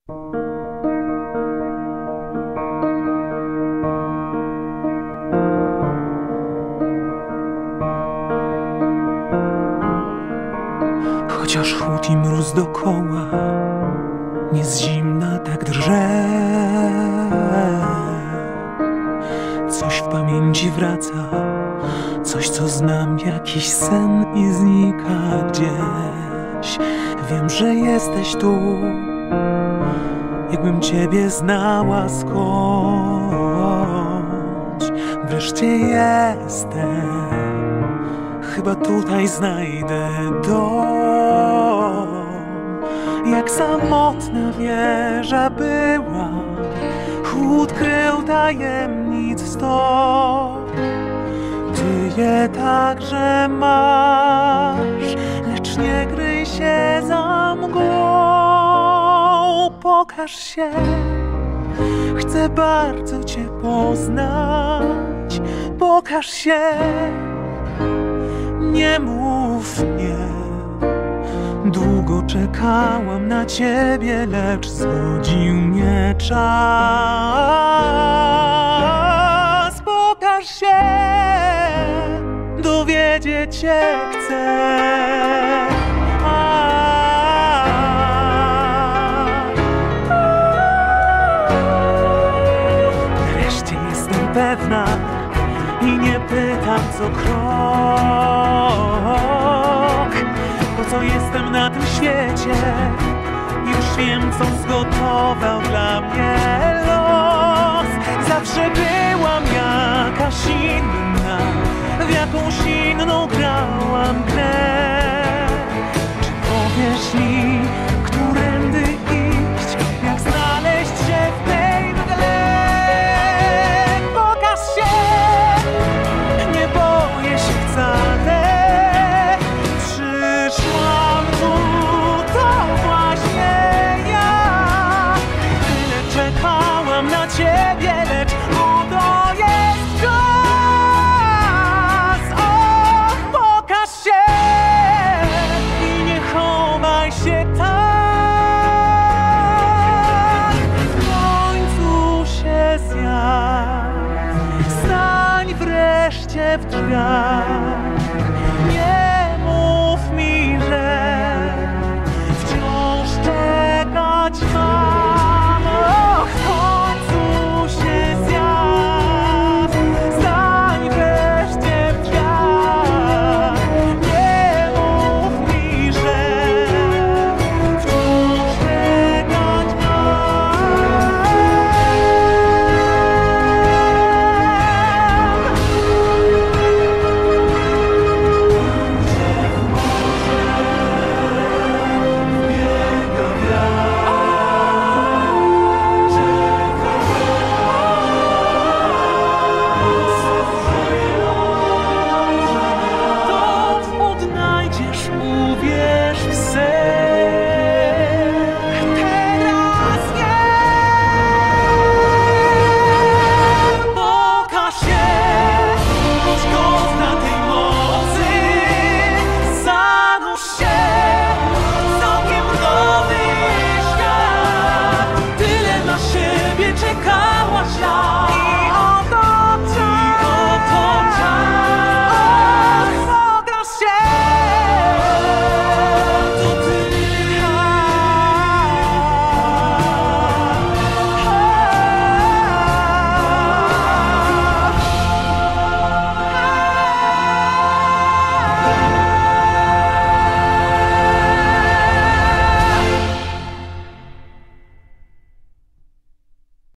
Chociaż chłód i mróz dokoła, nie z zimna tak drże. Coś w pamięci wraca, coś co znam, jakiś sen i znika gdzieś. Wiem, że jesteś tu, jakbym ciebie znała skądś. Wreszcie jestem, chyba tutaj znajdę dom. Jak samotna wieża była, chłód krył tajemnic sto. Ty je także masz, lecz nie kryj się za mgłą. Pokaż się, chcę bardzo cię poznać. Pokaż się, nie mów nie. Długo czekałam na ciebie, lecz znudził mnie czas. Pokaż się, dowiedzieć się chcę. Wreszcie jestem pewna i nie pytam co krok. Po co jestem na tym świecie? Już wiem, co zgotował dla mnie los. Zawsze byłam jakaś inna, w jakąś inną grałam.